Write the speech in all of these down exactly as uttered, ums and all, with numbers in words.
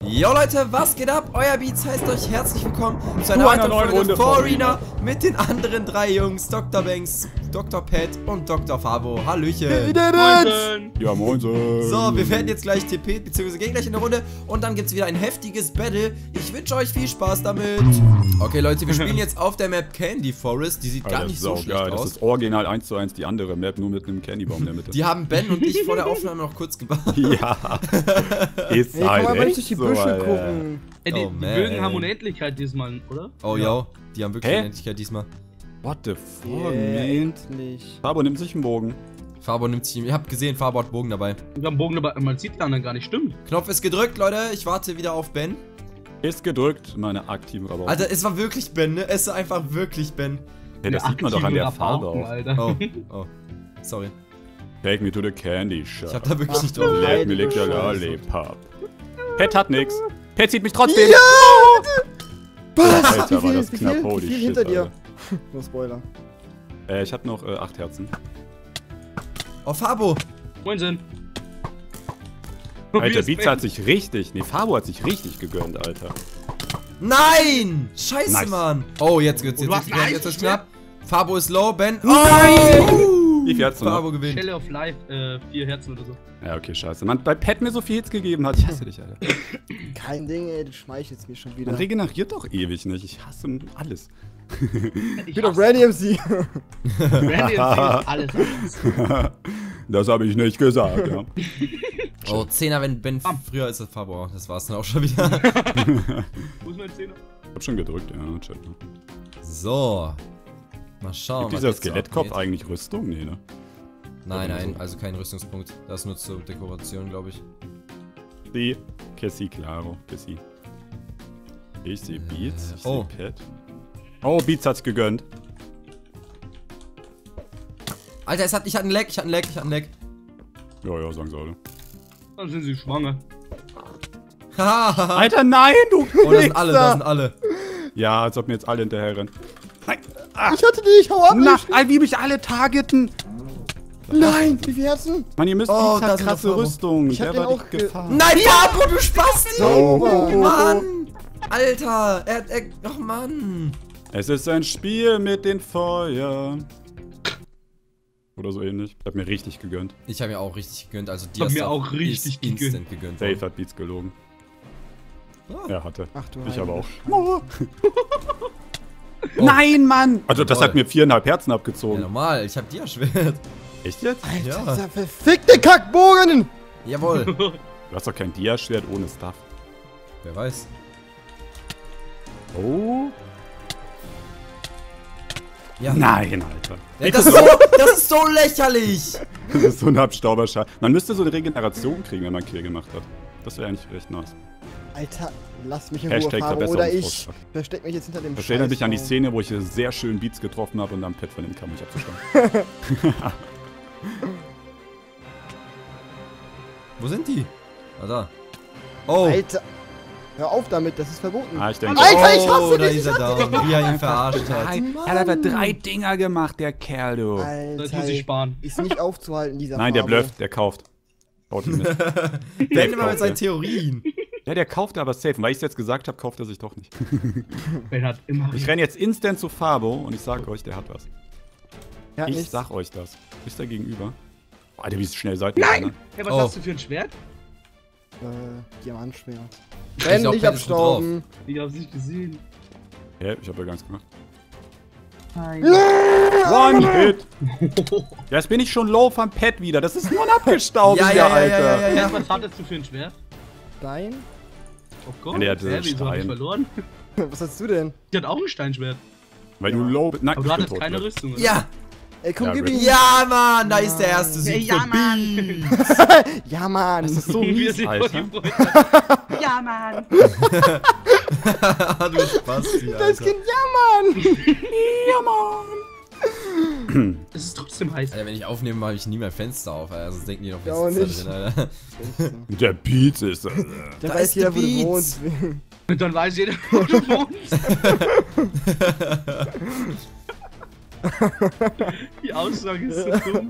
Jo Leute, was geht ab? Euer Beats heißt euch herzlich willkommen zu einer weiteren Folge Forarena mit den anderen drei Jungs, Doktor Banks, Doktor Pat und Doktor Fabo. Hallöchen. Moinsen. Ja, moinsen. So, wir werden jetzt gleich T P, beziehungsweise gehen gleich in eine Runde und dann gibt es wieder ein heftiges Battle. Ich wünsche euch viel Spaß damit. Okay Leute, wir spielen jetzt auf der Map Candy Forest. Die sieht Alter, gar nicht so schlecht geil. aus. Das ist original eins zu eins die andere Map, nur mit einem Candybaum in der Mitte. Die haben Ben und ich vor der Aufnahme noch kurz gebaut. Ja. Ist Hey, halt komm aber nicht echt durch die so, Büsche Alter. gucken. Ey, die, Oh, die man. Bögen haben Unendlichkeit diesmal, oder? Oh ja, die haben wirklich Hä? Unendlichkeit diesmal. What the fuck, Yeah, man? endlich. Fabo nimmt sich einen Bogen. Fabo nimmt sich, ihr habt gesehen, Fabo hat Bogen dabei. Wir haben Bogen dabei, man sieht die anderen gar nicht, stimmt. Knopf ist gedrückt, Leute. Ich warte wieder auf Ben. Ist gedrückt, meine aktiven Rabauken. Alter, es war wirklich Ben, ne? Es war einfach wirklich Ben. Ja, das Der sieht man doch an der aktive Farbe Rabauken, auch. Alter. Oh, oh. Sorry. Take me to the candy shop. Ich hab da wirklich nicht Ach, drauf. du Let me lick the Scheiße. lollipop. Pet hat nix. Pet sieht mich trotzdem. Was? Alter, Wie war viel, das wie knapp. viel, Holy wie viel shit, hinter dir? Alter. No Spoiler. Äh, ich hab noch äh, acht Herzen. Oh, Fabo. Moinsen. Alter, Beats hat sich richtig, nee, Fabo hat sich richtig gegönnt, Alter. Nein! Scheiße, Nice. Mann. Oh, jetzt geht's. Und Jetzt, du jetzt, hast jetzt, ein jetzt ist Eisschwert? knapp. Fabo ist low, Ben. Oh! Wie viel hast du noch? Fabo gewinnt. Shell of Life, äh, vier Herzen oder so. Ja, okay, scheiße. Man, bei Pet mir so viel Hits gegeben hat, ich hasse dich, Alter. Kein Ding, ey, du schmeichelst mir schon wieder. Man regeneriert doch ewig nicht. Ich hasse alles. Ich Wieder hasse- Randy M C. Randy M C ist alles anders. Das habe ich nicht gesagt, ja. Oh, Zehner, wenn Ben Bam. früher ist als Fabo. Oh, das war's dann auch schon wieder. Wo ist mein Zehner? Ich hab schon gedrückt, ja, check. So. Mal schauen. Gibt was dieser jetzt so Skelettkopf abgeht. eigentlich Rüstung? Nee, ne? Nein, Oder nein, so. also kein Rüstungspunkt. Das ist nur zur Dekoration, glaube ich. Sí, que sí, claro, que sí. Ich sehe Beats, ich oh. sehe Pet. Oh, Beats hat's gegönnt. Alter, es hat, ich hatte einen Leck, ich hatte einen Leck, ich hatte einen Leck. Ja, ja, sagen sie alle. Dann sind sie schwanger. Haha. Alter, nein, du Oh, das sind alle, das sind alle. Ja, als ob mir jetzt alle hinterher rennen. Nein, Ich hatte dich, hau ab! na, nicht. Alter, wie mich alle targeten. Nein, wie viel Herzen? Mann, ihr müsst Oh, Beats da hat sind krasse noch Fabo. Rüstung. Ich hab Der den war auch die ge- Gefahr. Nein, Fabo, du Spasti! Sauber. Oh, Mann! Alter, er, er, oh Mann! Es ist ein Spiel mit den Feuer. Oder so ähnlich. Hat mir richtig gegönnt. Ich habe mir auch richtig gegönnt, also Hab mir Diasop auch richtig ist instant gegönnt. Safe hat Beats gelogen. Ah. Er hatte. Ach du Ich aber auch. Oh. Nein, Mann! Also das Jawohl. hat mir viereinhalb Herzen Ja, abgezogen. normal, ich hab Dia-Schwert. Echt jetzt? Alter, Ja. dieser verfickte Kackbogen! Jawohl. Du hast doch kein Dia-Schwert ohne Stuff. Wer weiß. Oh. Ja. Nein, Alter. Ja, das, ist so, das ist so lächerlich! Das ist so ein Abstauberschal. Man müsste so eine Regeneration kriegen, wenn man Kill gemacht hat. Das wäre eigentlich recht nice. Alter, lass mich in Hashtag Ruhe, Fabo, oder ich Verbesserungsvorschlag. versteck mich jetzt hinter dem Das erinnert mich an die Scheißbaum. Szene, wo ich sehr schön Beats getroffen habe und dann Pet von dem kam, um mich abzuschlagen. Wo sind die? Ah, da. Oh. Alter, hör auf damit, das ist verboten. Ah, ich denke. Alter, ich hasse oh, da dich, ist er da. Wie er ihn verarscht hat. Er hat aber drei Dinger gemacht, der Kerl, du. Das muss ich Alter, sparen. ist nicht aufzuhalten, dieser Nein, der Fabo. blufft, der kauft. Baut ihn mit. Ben immer mit seinen Theorien. Ja, der kauft aber safe. Und weil ich es jetzt gesagt habe, kauft er sich doch nicht. Ben hat immer. Ich renne jetzt instant zu Fabo und ich sag euch, der hat was. Ja, Ich nichts. sag euch das. Ist der gegenüber? Alter, wie schnell seid ihr? Nein! Hey, was Oh. hast du für ein Schwert? Äh, Diamantschwert. Ich Ben, glaub, nicht Ben ist gut drauf. abstauben. Ich hab's nicht gesehen. Hä? Ich hab ja gar nichts gemacht. Nein. One Hit! Ja, jetzt bin ich schon low vom Pet wieder. Das ist nur ein abgestaubt, Ja, hier, ja, ja, ja, Alter. ja, ja. Was hattest du für ein Schwert? Dein? Oh Gott. Ja, der hatte Hä, wieso hab ich Stein. verloren? Was hast du denn? Ich hatte auch ein Steinschwert. Weil du low bist. Nein, Aber du ich bin hattest tot, keine ne? Rüstung, oder? Ja. Ey, komm, Ja, gib Rick. ihn. Ja, Mann, da ist der erste Sieg Ja, für Mann. Beats. Ja, Mann. Das ist so Wie er mies, sich voll Alter. gefreut hat. Ja, Mann! Du Spasti, Das Alter. Kind, ja, Mann. Ja, Mann. Es ist trotzdem heiß. Alter, wenn ich aufnehme, mache ich nie mein Fenster auf, Alter. Sonst denken die noch, Ja, wir auch sitzen da nicht. drin, Alter. Der Beats ist. Äh, Der Da weiß ist jeder, der wo du Beats. wohnst. Und dann weiß jeder, wo du wohnst. Die Aussage ist so dumm.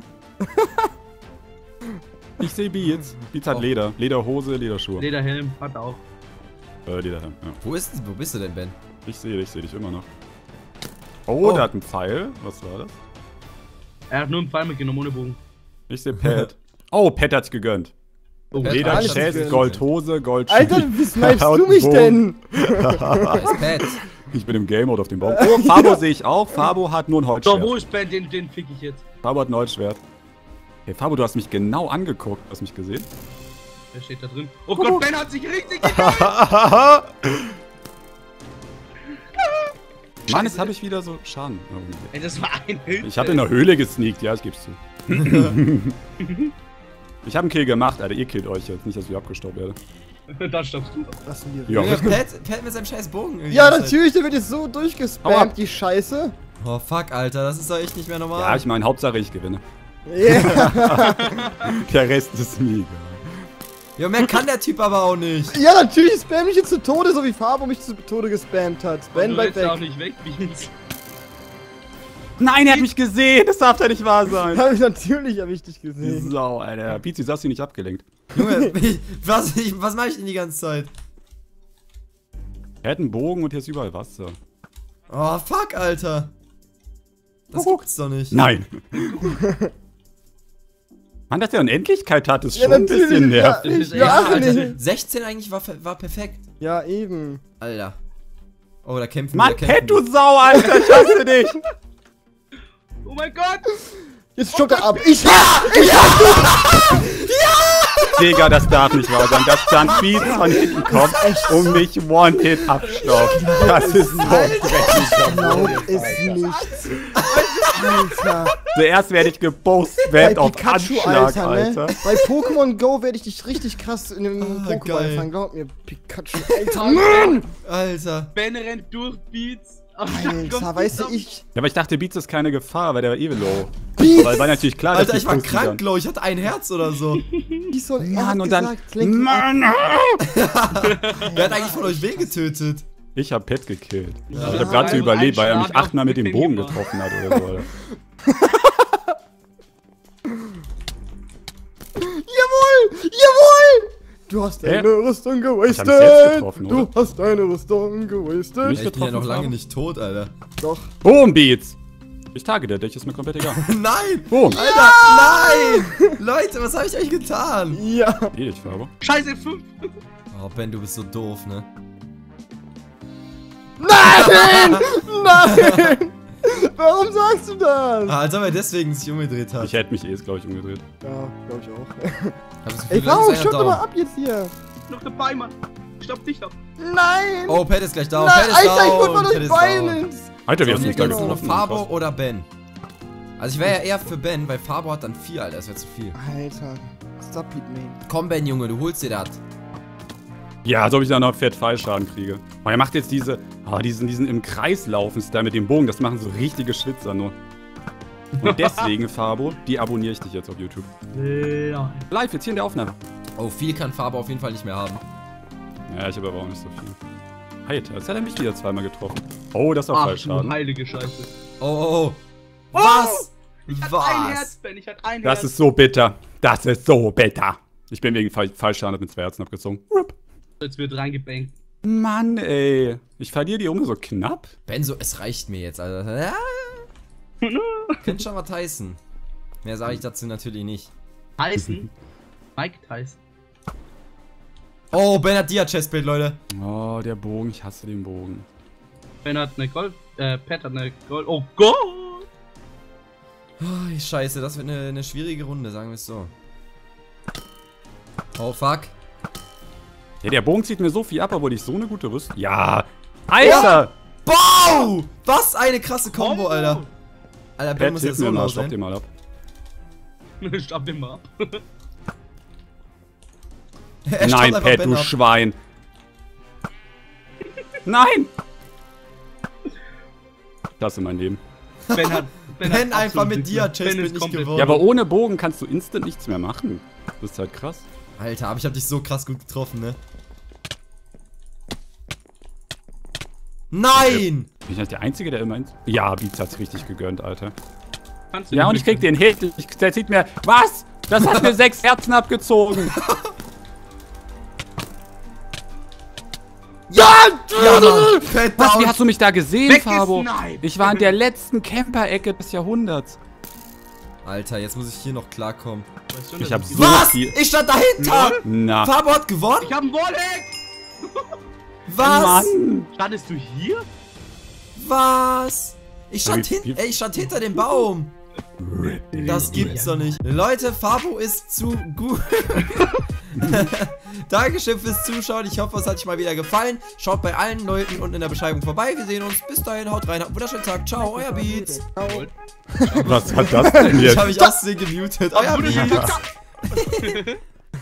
ich sehe Beats. Beats hat Oh. Leder. Lederhose, Lederschuhe. Lederhelm hat er auch. Äh, die da, ja. Wo, ist, wo bist du denn, Ben? Ich sehe dich, ich sehe dich immer noch. Oh, Oh. der hat einen Pfeil. Was war das? Er hat nur einen Pfeil mitgenommen ohne Bogen. Ich sehe Pat. Oh, Pat hat's gegönnt. Oh, Pat Leder, hat alles Chest, gegönnt. Goldhose, Gold. Alter, wie snipest Und du mich Bogen. denn? Da ist Pat. Ich bin im Game Mode auf dem Baum. Oh, Fabo sehe ich auch. Fabo hat nur ein So, Holzschwert. wo ist Ben? Den, den fick ich jetzt. Fabo hat ein Holzschwert. Hey, Fabo, du hast mich genau angeguckt. Hast mich gesehen? Wer steht da drin? Oh Gott, Ben hat sich richtig gekillt. Mann, jetzt habe ich wieder so Schaden. Ey, das war ein Hit. Ich habe in der Höhle gesneakt, ja, ich geb's zu. Ich habe einen Kill gemacht, Alter. Ihr killt euch jetzt. Nicht, dass ich abgestaubt werde. Da stoppst du. Was denn Ja, Junge, Pat, Pat mit seinem scheiß Bogen. irgendwie Ja, die ganze Zeit. natürlich, der wird jetzt so Hau ab. durchgespammt, die Scheiße. Oh, fuck, Alter. Das ist doch echt nicht mehr normal. ja, ich meine, Hauptsache ich gewinne. Yeah. Der Rest ist mir egal. Ja, mehr kann der Typ aber auch nicht. Ja, natürlich spam ich jetzt zu Tode, so wie Fabo mich zu Tode gespammt hat. Ben, du bleib willst auch weg. nicht weg, Beans. Nein, er hat mich gesehen! Das darf ja nicht wahr sein! Hab ich natürlich, hab ich dich Die gesehen. Sau, Alter. Beats, wieso hast du ihn nicht abgelenkt? Junge, ich, was, ich, was mache ich denn die ganze Zeit? Er hat einen Bogen und hier ist überall Wasser. Oh, fuck, Alter. Das gibt's doch nicht. Nein! Mann, dass der Unendlichkeit hat, ist Ja, schon ein bisschen ja, nervig. ich Ja, ja, Alter, nicht. sechzehn eigentlich war, war perfekt. Ja, eben. Alter. Oh, da kämpfen Mann, wir. Pat, du Sau, Alter, ich hasse dich! Oh mein Gott. Jetzt stoppt er ab. Ich ja! Ich Digga, das darf nicht wahr sein, dass dann Beats von hinten kommt und mich One-Hit abstaubt. Das ist so dreckig. glaub es nicht. Alter. Zuerst werde ich Bei gebostet auf Pikachu, Anschlag, Alter, Alter. ne? Bei Pokémon Go werde ich dich richtig krass in dem Ah, Pokéball geil. fangen. Glaub mir, Pikachu, Alter. Mann! Alter. Ben rennt durch Beats. Oh, Alter, weißt du, ich... Ja, aber ich dachte, Beats ist keine Gefahr, weil der war eh low. Beats! Weil war natürlich klar, Alter, dass ich war pusten krank, kann. glaub ich. Ich hatte ein Herz oder so. Die so, er Mann, hat und dann... gesagt, lenk ihn ab. Mann! Wer hat eigentlich von euch wen getötet? Ich hab Pet gekillt. Ja. Also ich hab grad so Also überlebt, weil er ein mich Schlag achtmal mit dem auf Bogen den getroffen hat oder so, Alter. Jawohl! Jawohl! Du hast deine Hä? Rüstung gewastet! Ich hab mich selbst getroffen, du oder? hast deine Rüstung gewastet! Mich Ich bin ja noch getroffen, lange Fabo? nicht tot, Alter. Doch. Boom, Beats! Ich targete dich, ist mir komplett egal. Nein! Boom! Alter, nein! Leute, was habe ich euch getan? Ja. Geh dich, Fabo. Scheiße, fünf. Oh, Ben, du bist so doof, ne? Nein! Nein! Warum sagst du das? Ah, als ob er deswegen sich umgedreht hat. Ich hätte mich eh, glaube ich, umgedreht. Ja, glaub ich auch. Hab das Gefühl, Ey, das warum? ist einer Stopp doch down. mal ab jetzt hier! Noch dabei, Mann. Stopp dich ab. Nein! Oh, Pat ist gleich down. Nein, Pat ist Alter, ich down. wurde von Pat euch ist down. Violence! Alter, wie So, hast du jetzt mich da gibt's nur noch getroffen? Fabo Krass. oder Ben. Also ich wäre ja eher für Ben, weil Fabo hat dann vier, Alter. Das wäre zu viel. Alter, stop it, man. Komm, Ben, Junge, du holst dir das. Ja, als ob ich da noch fett Fallschaden kriege. Oh, er macht jetzt diese, oh, diesen, diesen im Kreis laufen Style mit dem Bogen. Das machen so richtige Schwitzer nur. Und deswegen, Fabo, die abonniere ich dich jetzt auf YouTube. Ja. Live, jetzt hier in der Aufnahme. Oh, viel kann Fabo auf jeden Fall nicht mehr haben. Ja, ich habe aber auch nicht so viel. Alter, jetzt hat er mich wieder zweimal getroffen. Oh, das war Ach, du Fallschaden. heilige Scheiße. Oh, oh, oh. Was? Ich hatte ein Herz, Was? Ben. Ich hatte ein Das Herz. ist so bitter. Das ist so bitter. Ich bin wegen Fall Fallschaden mit zwei Herzen abgezogen. Rup. Jetzt wird reingebankt. Mann, ey. Ich verliere die Runde so knapp. Ben, so, es reicht mir jetzt, Alter. Ja. Kennt schon mal Tyson. Mehr sage ich dazu natürlich nicht. Tyson? Mike Tyson. Oh, Ben hat Dia-Chestplate, Leute. Oh, der Bogen. Ich hasse den Bogen. Ben hat eine Gold. Äh, Pat hat eine Gold. Oh Gott! Oh, scheiße, das wird eine, eine schwierige Runde, sagen wir es so. Oh, fuck. Ja, der Bogen zieht mir so viel ab, obwohl ich so eine gute Rüstung... Ja! Alter! Bow! Was eine krasse Combo, Oh. Alter. Alter, Ben Pat, muss hilf jetzt mir so mal. laut Stopp den sein. mal ab. Stopp den mal ab. Er stoppt Nein, einfach Pat, Ben du ab. Schwein. Nein! Das ist mein Leben. Ben hat. Ben, Ben hat einfach absolut mit nichts dir, mehr. Chase Ben wird ist nicht komplett- geworden. Ja, aber ohne Bogen kannst du instant nichts mehr machen. Das ist halt krass. Alter, aber ich hab dich so krass gut getroffen, ne? Nein! Bin ich nicht der Einzige, der immer... ins- Ja, Beats hat's richtig gegönnt, Alter. Kannst du Ja, den und ich krieg Blick- den Hit. Ich, der zieht mir... Was? Das hat mir sechs Herzen abgezogen. Ja! Ja, Mann! Fett Was, down. wie hast du mich da gesehen, Fabo? Weggesniped. Ich war in der letzten Camper-Ecke des Jahrhunderts. Alter, jetzt muss ich hier noch klarkommen. Weißt du, Ich das hab ist so Was? viel... Ich stand dahinter! Na, Fabo hat gewonnen? Ich hab einen Wallhack! Was? Mann! Standest du hier? Was? Ich stand, Wie- hin wie- ey, ich stand hinter dem Baum. Das gibt's doch nicht. Leute, Fabo ist zu gut. Dankeschön fürs Zuschauen. Ich hoffe, es hat euch mal wieder gefallen. Schaut bei allen Leuten unten in der Beschreibung vorbei. Wir sehen uns. Bis dahin, haut rein. Habt einen wunderschönen Tag. Ciao, euer Beats. Was hat das denn Ich jetzt? habe mich aus Versehen gemutet. Euer Wunderschönen Beats. Tag.